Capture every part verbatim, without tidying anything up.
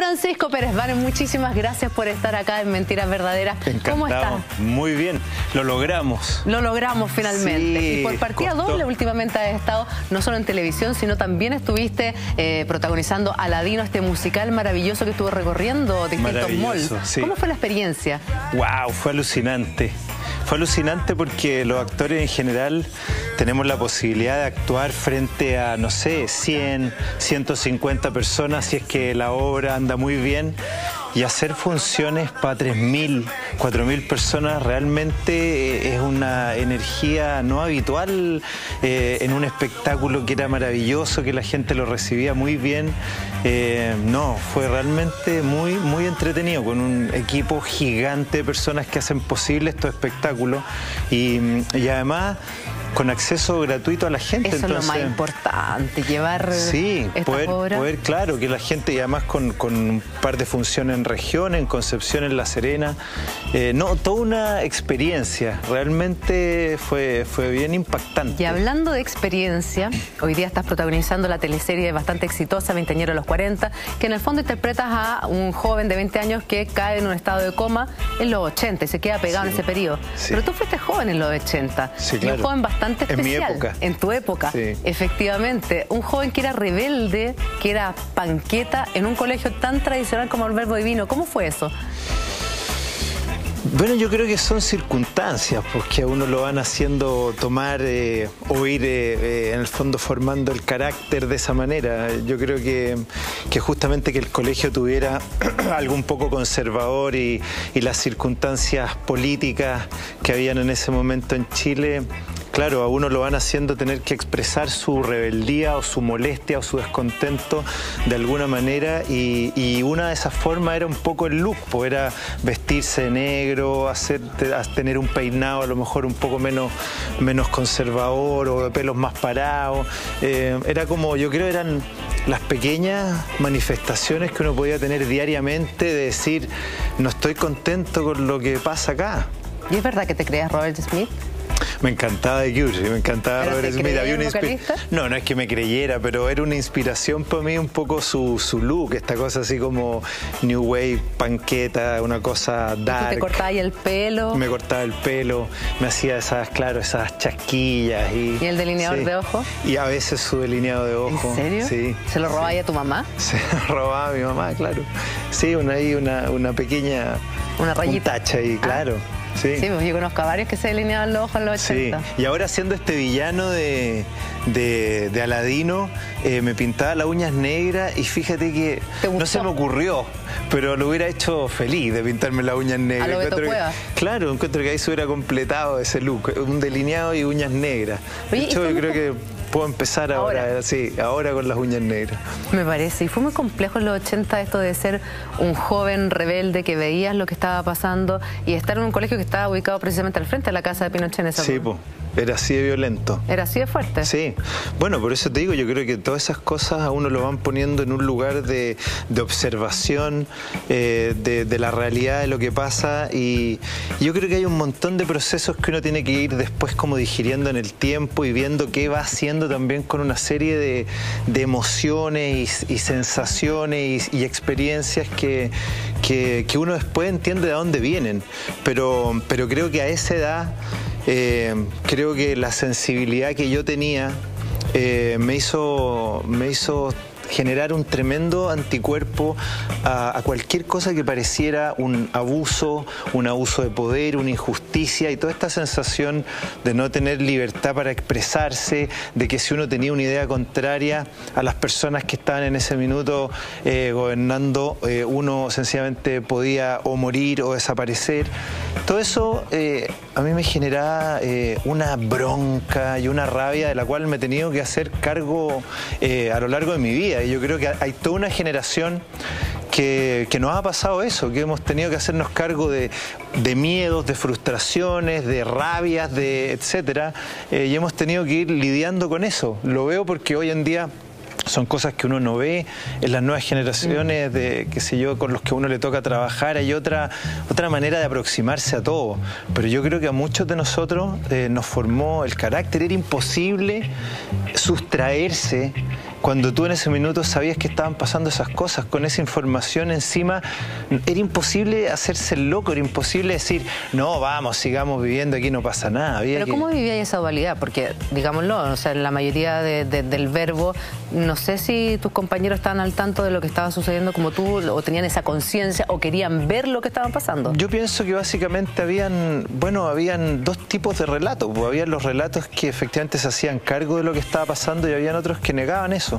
Francisco Pérez Vane, muchísimas gracias por estar acá en Mentiras Verdaderas. Encantado. ¿Cómo estás? Muy bien, lo logramos. Lo logramos finalmente. Sí, y por partida costó. doble últimamente has estado no solo en televisión, sino también estuviste eh, protagonizando Aladino, este musical maravilloso que estuvo recorriendo distintos malls. Sí. ¿Cómo fue la experiencia? Wow, fue alucinante. Fue alucinante porque los actores en general tenemos la posibilidad de actuar frente a, no sé, cien, ciento cincuenta personas si es que la obra anda muy bien, y hacer funciones para tres mil, cuatro mil personas realmente es una energía no habitual eh, en un espectáculo que era maravilloso, que la gente lo recibía muy bien. Eh, no, fue realmente muy, muy entretenido, con un equipo gigante de personas que hacen posible estos espectáculos y, y además con acceso gratuito a la gente. Eso Entonces, es lo más importante, llevar sí, esta poder, obra. poder, claro, que la gente, y además con, con un par de funciones en región, en Concepción, en La Serena, eh, no, toda una experiencia, realmente fue, fue bien impactante. Y hablando de experiencia, hoy día estás protagonizando la teleserie bastante exitosa, Veinteañero a los cuarenta, que en el fondo interpretas a un joven de veinte años que cae en un estado de coma en los ochenta y se queda pegado sí, en ese periodo. Sí. Pero tú fuiste joven en los ochenta, sí, y claro. un joven bastante especial. En mi época. En tu época, sí. Efectivamente. Un joven que era rebelde, que era panqueta, en un colegio tan tradicional como el Verbo Divino. ¿Cómo fue eso? Bueno, yo creo que son circunstancias, porque a uno lo van haciendo tomar eh, o ir eh, eh, en el fondo formando el carácter de esa manera. Yo creo que, que justamente que el colegio tuviera algo un poco conservador y, y las circunstancias políticas que habían en ese momento en Chile, claro, a uno lo van haciendo tener que expresar su rebeldía o su molestia o su descontento de alguna manera, y, y una de esas formas era un poco el look, pues era vestirse de negro, hacer, tener un peinado a lo mejor un poco menos, menos conservador o de pelos más parados. Eh, era como, yo creo, eran las pequeñas manifestaciones que uno podía tener diariamente de decir, no estoy contento con lo que pasa acá. ¿Y es verdad que te creías Robert Smith? Me encantaba The Cure, me encantaba Robert Smith. Había una no, no es que me creyera, pero era una inspiración para mí un poco su, su look, esta cosa así como New Wave, panqueta, una cosa dark. ¿Te cortaba ahí el pelo? Me cortaba el pelo, me hacía esas, claro, esas chasquillas. ¿Y, ¿Y el delineador sí, de ojo? Y a veces su delineado de ojo. ¿En serio? Sí. ¿Se lo robaba sí. a tu mamá? Se lo robaba a mi mamá, claro. Sí, una, ahí una, una pequeña... Una rayita. Un tacha ahí, claro. Ah. Sí. Sí, pues yo conozco a varios que se delineaban los ojos en los ochenta. Sí, y ahora siendo este villano de, de, de Aladino, eh, me pintaba las uñas negras y fíjate que no se me ocurrió, pero lo hubiera hecho feliz de pintarme las uñas negras. A lo Beto Cuevas. Claro, encuentro que ahí se hubiera completado ese look, un delineado y uñas negras. De Oye, hecho, yo creo que puedo empezar ahora, ahora, sí, ahora con las uñas negras. Me parece, y fue muy complejo en los ochenta esto de ser un joven rebelde que veías lo que estaba pasando y estar en un colegio que estaba ubicado precisamente al frente de la casa de Pinochet en esa Sí, pues. Era así de violento. Era así de fuerte. Sí. Bueno, por eso te digo, yo creo que todas esas cosas a uno lo van poniendo en un lugar de, de observación eh, de, de la realidad de lo que pasa, y yo creo que hay un montón de procesos que uno tiene que ir después como digiriendo en el tiempo y viendo qué va haciendo también con una serie de, de emociones y, y sensaciones y, y experiencias que, que, que uno después entiende de dónde vienen. Pero, pero creo que a esa edad... Eh, creo que la sensibilidad que yo tenía eh, me hizo, me hizo generar un tremendo anticuerpo a, a cualquier cosa que pareciera un abuso, un abuso de poder, una injusticia, y toda esta sensación de no tener libertad para expresarse, de que si uno tenía una idea contraria a las personas que estaban en ese minuto eh, gobernando, eh, uno sencillamente podía o morir o desaparecer. Todo eso eh, a mí me generaba eh, una bronca y una rabia de la cual me he tenido que hacer cargo eh, a lo largo de mi vida. Y yo creo que hay toda una generación que, que nos ha pasado eso, que hemos tenido que hacernos cargo de, de miedos, de frustraciones, de rabias, de etcétera, eh, y hemos tenido que ir lidiando con eso. Lo veo porque hoy en día son cosas que uno no ve en las nuevas generaciones, de qué sé yo, con los que a uno le toca trabajar. Hay otra, otra manera de aproximarse a todo. Pero yo creo que a muchos de nosotros eh, nos formó el carácter. Era imposible sustraerse cuando tú en ese minuto sabías que estaban pasando esas cosas, con esa información encima, era imposible hacerse el loco, era imposible decir, no, vamos, sigamos viviendo, aquí no pasa nada. Había Pero que... ¿cómo vivía esa dualidad? Porque, digámoslo, o sea, en la mayoría de, de, del verbo, no sé si tus compañeros estaban al tanto de lo que estaba sucediendo como tú, o tenían esa conciencia, o querían ver lo que estaba pasando. Yo pienso que básicamente habían, bueno, habían dos tipos de relatos. Pues había los relatos que efectivamente se hacían cargo de lo que estaba pasando y habían otros que negaban eso.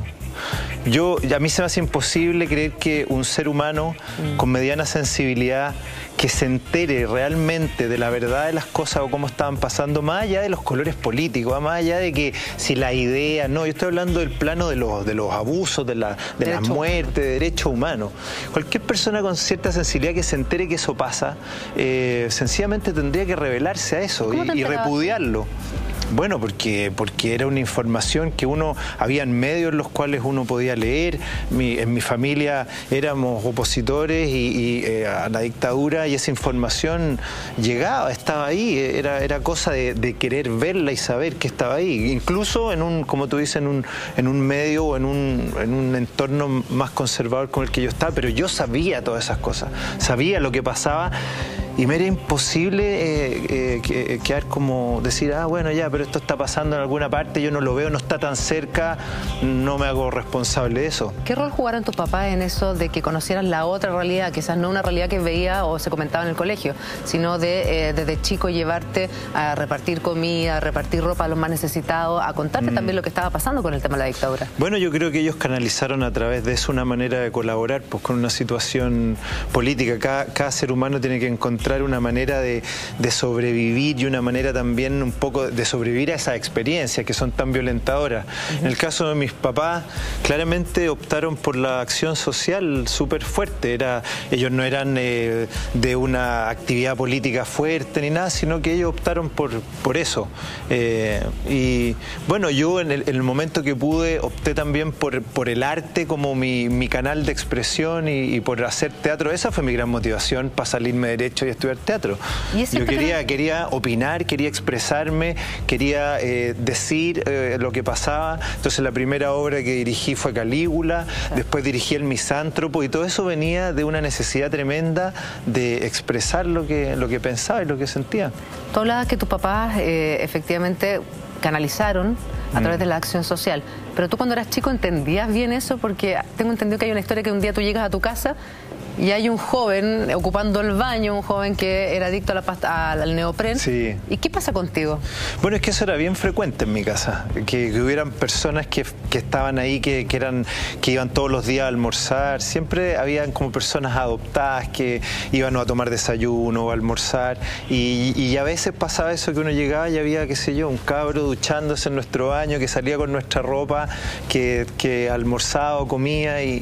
Yo, a mí se me hace imposible creer que un ser humano mm. con mediana sensibilidad que se entere realmente de la verdad de las cosas o cómo estaban pasando, más allá de los colores políticos, más allá de que si la idea, no, yo estoy hablando del plano de los, de los abusos, de la, de la muerte, de derechos humanos. Cualquier persona con cierta sensibilidad que se entere que eso pasa, eh, sencillamente tendría que revelarse a eso y, y repudiarlo. Bueno, porque, porque era una información que uno, habían medios en los cuales uno podía leer. Mi, en mi familia éramos opositores y, y eh, a la dictadura, y esa información llegaba, estaba ahí, era, era cosa de, de querer verla y saber que estaba ahí. Incluso en un, como tú dices, en un, en un medio o en un, en un entorno más conservador con el que yo estaba, pero yo sabía todas esas cosas, sabía lo que pasaba. Y me era imposible eh, eh, quedar como decir, ah, bueno, ya, pero esto está pasando en alguna parte, yo no lo veo, no está tan cerca, no me hago responsable de eso. ¿Qué rol jugaron tus papás en eso de que conocieran la otra realidad? Quizás no una realidad que veía o se comentaba en el colegio, sino de eh, desde chico llevarte a repartir comida, a repartir ropa a los más necesitados, a contarte mm. también lo que estaba pasando con el tema de la dictadura. Bueno, yo creo que ellos canalizaron a través de eso una manera de colaborar pues, con una situación política. Cada, cada ser humano tiene que encontrar una manera de, de sobrevivir y una manera también un poco de sobrevivir a esas experiencias que son tan violentadoras. Uh-huh. En el caso de mis papás, claramente optaron por la acción social súper fuerte. Era, ellos no eran eh, de una actividad política fuerte ni nada, sino que ellos optaron por, por eso. Eh, y bueno, yo en el, en el momento que pude opté también por, por el arte como mi, mi canal de expresión y, y por hacer teatro. Esa fue mi gran motivación para salirme derecho y estudiar teatro. Yo quería, quería opinar, quería expresarme, quería eh, decir eh, lo que pasaba. Entonces la primera obra que dirigí fue Calígula, después dirigí El Misántropo, y todo eso venía de una necesidad tremenda de expresar lo que, lo que pensaba y lo que sentía. Tú hablabas que tus papás eh, efectivamente canalizaron a través de la acción social, pero tú cuando eras chico entendías bien eso, porque tengo entendido que hay una historia que un día tú llegas a tu casa y hay un joven ocupando el baño, un joven que era adicto a la pasta, al neopren. Sí. ¿Y qué pasa contigo? Bueno, es que eso era bien frecuente en mi casa, que, que hubieran personas que, que estaban ahí, que, que, eran, que iban todos los días a almorzar. Siempre habían como personas adoptadas que iban a tomar desayuno o a almorzar. Y, y a veces pasaba eso, que uno llegaba y había, qué sé yo, un cabro duchándose en nuestro baño, que salía con nuestra ropa, que, que almorzaba o comía, y,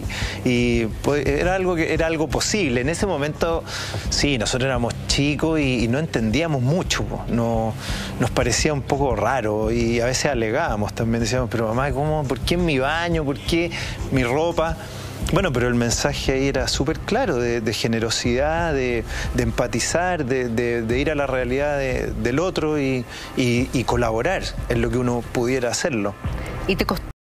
y pues, era algo que era algo posible. En ese momento, sí, nosotros éramos chicos y, y no entendíamos mucho, no, nos parecía un poco raro y a veces alegábamos también, decíamos, pero mamá, ¿cómo? ¿Por qué en mi baño? ¿Por qué mi ropa? Bueno, pero el mensaje ahí era súper claro, de, de generosidad, de, de empatizar, de, de, de ir a la realidad de, del otro y, y, y colaborar en lo que uno pudiera hacerlo. ¿Y te costó